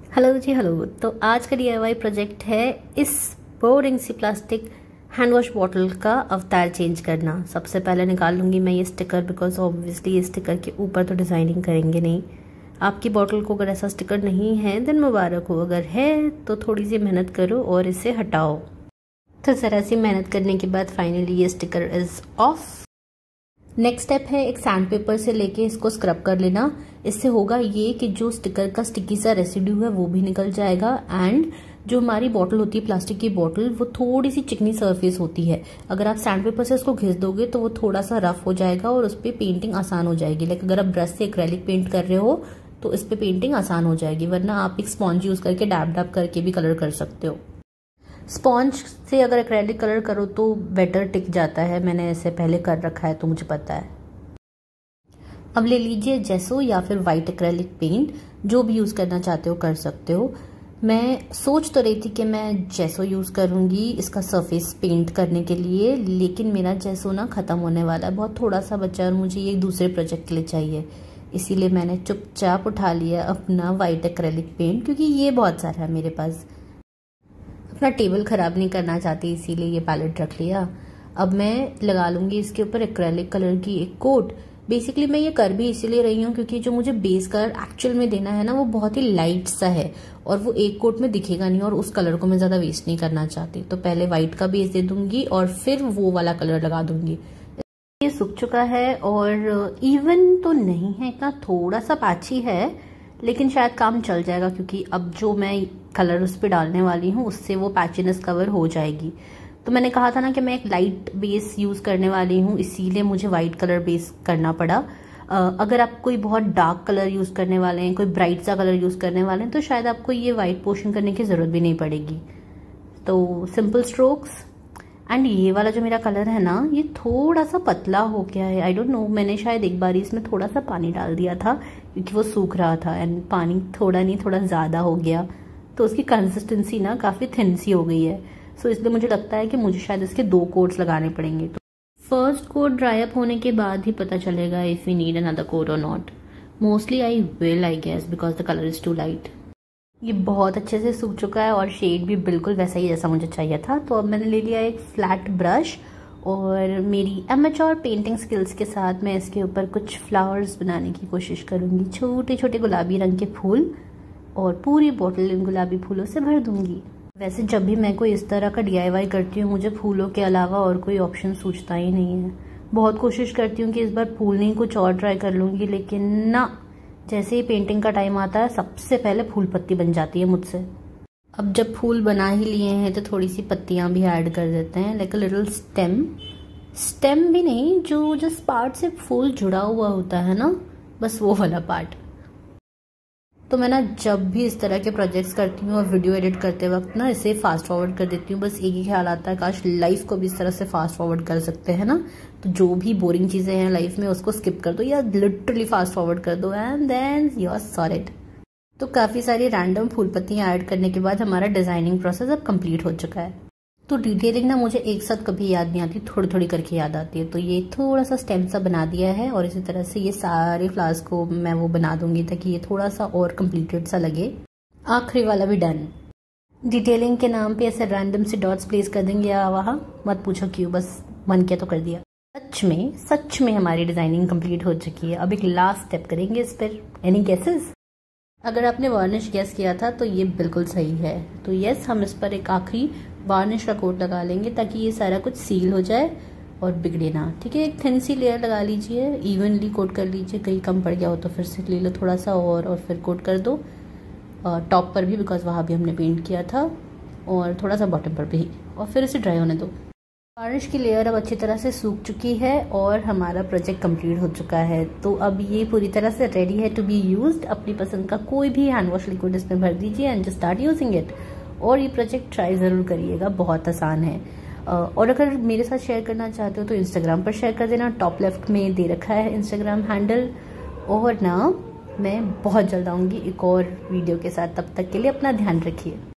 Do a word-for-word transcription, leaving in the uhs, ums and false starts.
Hello जी hello. तो आज का डीआईवाई प्रोजेक्ट है इस बोरिंग सी प्लास्टिक हैंड वॉश बॉटल का अवतार चेंज करना। सबसे पहले निकाल लूँगी मैं ये स्टिकर, बिकॉज ऑब्वियसली ये स्टिकर के ऊपर तो डिज़ाइनिंग करेंगे नहीं। आपकी बॉटल को अगर ऐसा स्टिकर नहीं है देन मुबारक हो, अगर है तो थोड़ी सी मेहनत करो और इसे हटाओ। तो ज़रा सी मेहनत करने के बाद फाइनली ये sticker is off. Next step है एक सैंड पेपर से लेके इसको स्क्रब कर लेना। इससे होगा ये कि जो स्टिकर का स्टिकी सा रेसिड्यू है वो भी निकल जाएगा, एंड जो हमारी बॉटल होती है प्लास्टिक की बॉटल वो थोड़ी सी चिकनी सरफेस होती है। अगर आप सैंड पेपर से इसको घिस दोगे तो वो थोड़ा सा रफ हो जाएगा और उस पर पेंटिंग आसान हो जाएगी। लाइक अगर आप ब्रश से एक्रेलिक पेंट कर रहे हो तो इस पर पेंटिंग आसान हो जाएगी, वरना आप एक स्पॉन्ज यूज करके डैब डैब करके भी कलर कर सकते हो। स्पॉन्ज से अगर एक्रेलिक कलर करो तो बेटर टिक जाता है, मैंने ऐसे पहले कर रखा है तो मुझे पता है। अब ले लीजिए जेसो या फिर वाइट एक्रेलिक पेंट, जो भी यूज़ करना चाहते हो कर सकते हो। मैं सोच तो रही थी कि मैं जेसो यूज़ करूँगी इसका सरफेस पेंट करने के लिए, लेकिन मेरा जेसो ना ख़त्म होने वाला है, बहुत थोड़ा सा बचा और मुझे ये दूसरे प्रोजेक्ट के लिए चाहिए। इसीलिए मैंने चुपचाप उठा लिया अपना वाइट एक्रेलिक पेंट, क्योंकि ये बहुत सारा है मेरे पास। अपना टेबल ख़राब नहीं करना चाहती इसीलिए ये पैलेट रख लिया। अब मैं लगा लूँगी इसके ऊपर एक्रेलिक कलर की एक कोट। बेसिकली मैं ये कर भी इसीलिए रही हूँ क्योंकि जो मुझे बेस कलर एक्चुअल में देना है ना वो बहुत ही लाइट सा है और वो एक कोट में दिखेगा नहीं, और उस कलर को मैं ज़्यादा वेस्ट नहीं करना चाहती। तो पहले वाइट का बेस दे दूंगी और फिर वो वाला कलर लगा दूंगी। ये सूख चुका है और इवन तो नहीं है इतना, थोड़ा सा पैची है, लेकिन शायद काम चल जाएगा क्योंकि अब जो मैं कलर उस पर डालने वाली हूँ उससे वो पैचीनेस कवर हो जाएगी। तो मैंने कहा था ना कि मैं एक लाइट बेस यूज़ करने वाली हूँ, इसीलिए मुझे वाइट कलर बेस करना पड़ा। अगर आप कोई बहुत डार्क कलर यूज़ करने वाले हैं, कोई ब्राइट सा कलर यूज़ करने वाले हैं, तो शायद आपको ये वाइट पोर्शन करने की ज़रूरत भी नहीं पड़ेगी। तो सिंपल स्ट्रोक्स। एंड ये वाला जो मेरा कलर है ना ये थोड़ा सा पतला हो गया है, आई डोंट नो, मैंने शायद एक बार इसमें थोड़ा सा पानी डाल दिया था क्योंकि वो सूख रहा था, एंड पानी थोड़ा नहीं थोड़ा ज़्यादा हो गया, तो उसकी कंसिस्टेंसी ना काफ़ी थिन सी हो गई है। सो so, इसलिए मुझे लगता है कि मुझे शायद इसके दो कोट्स लगाने पड़ेंगे। तो फर्स्ट कोट ड्राई अप होने के बाद ही पता चलेगा if we need another coat और not. Mostly I will I guess, because the colour is too light. ये बहुत अच्छे से सूख चुका है और शेड भी बिल्कुल वैसा ही जैसा मुझे चाहिए था। तो अब मैंने ले लिया एक फ्लैट ब्रश और मेरी एमेच्योर पेंटिंग स्किल्स के साथ मैं इसके ऊपर कुछ फ्लावर्स बनाने की कोशिश करूँगी, छोटे छोटे गुलाबी रंग के फूल, और पूरी बोतल इन गुलाबी फूलों से भर दूँगी। वैसे जब भी मैं कोई इस तरह का डीआईवाई करती हूँ मुझे फूलों के अलावा और कोई ऑप्शन सूझता ही नहीं है। बहुत कोशिश करती हूँ कि इस बार फूल नहीं कुछ और ट्राई कर लूँगी, लेकिन ना, जैसे ही पेंटिंग का टाइम आता है सबसे पहले फूल पत्ती बन जाती है मुझसे। अब जब फूल बना ही लिए हैं तो थोड़ी सी पत्तियां भी ऐड कर देते हैं, like a little stem. Stem भी नहीं, जो जिस पार्ट से फूल जुड़ा हुआ होता है ना, बस वो वाला पार्ट। तो मैं ना जब भी इस तरह के प्रोजेक्ट्स करती हूँ और वीडियो एडिट करते वक्त ना इसे फास्ट फॉरवर्ड कर देती हूँ। बस एक ही ख्याल आता है काश लाइफ को भी इस तरह से फास्ट फॉरवर्ड कर सकते हैं ना, तो जो भी बोरिंग चीज़ें हैं लाइफ में उसको स्किप कर दो या लिटरली फास्ट फॉरवर्ड कर दो and then you are sorted. तो काफ़ी सारी रैंडम फूल पत्तियाँ ऐड करने के बाद हमारा डिज़ाइनिंग प्रोसेस अब कंप्लीट हो चुका है। तो डिटेलिंग ना मुझे एक साथ कभी याद नहीं आती, थोड़ी थोड़ी करके याद आती है। तो ये थोड़ा सा स्टेम सा बना दिया है और इसी तरह से ये सारे फ्लावर्स को मैं वो बना दूंगी ताकि ये थोड़ा सा और कंप्लीटेड सा लगे। आखिरी वाला भी डन। डिटेलिंग के नाम पे ऐसे रैंडम से डॉट्स प्लेस कर देंगे वहाँ, मत पूछो क्यों, बस मन किया तो कर दिया। सच में सच में हमारी डिजाइनिंग कंप्लीट हो चुकी है। अब एक लास्ट स्टेप करेंगे इस पर। Any guesses? अगर आपने वार्निश गेस किया था तो ये बिल्कुल सही है। तो यस, हम इस पर एक आखिरी वार्निश का कोट लगा लेंगे ताकि ये सारा कुछ सील हो जाए और बिगड़े ना। ठीक है, एक थिन सी लेयर लगा लीजिए, इवनली कोट कर लीजिए, कहीं कम पड़ गया हो तो फिर से ले लो थोड़ा सा और और फिर कोट कर दो टॉप पर भी, बिकॉज वहाँ भी हमने पेंट किया था, और थोड़ा सा बॉटम पर भी, और फिर इसे ड्राई होने दो। वार्निश की लेयर अब अच्छी तरह से सूख चुकी है और हमारा प्रोजेक्ट कंप्लीट हो चुका है। तो अब ये पूरी तरह से रेडी है टू बी यूज्ड। अपनी पसंद का कोई भी हैंड वॉश लिक्विड इसमें भर दीजिए and just start using it. और ये प्रोजेक्ट ट्राई ज़रूर करिएगा, बहुत आसान है। और अगर मेरे साथ शेयर करना चाहते हो तो इंस्टाग्राम पर शेयर कर देना, टॉप लेफ्ट में दे रखा है इंस्टाग्राम हैंडल। और ना मैं बहुत जल्द आऊँगी एक और वीडियो के साथ, तब तक के लिए अपना ध्यान रखिए।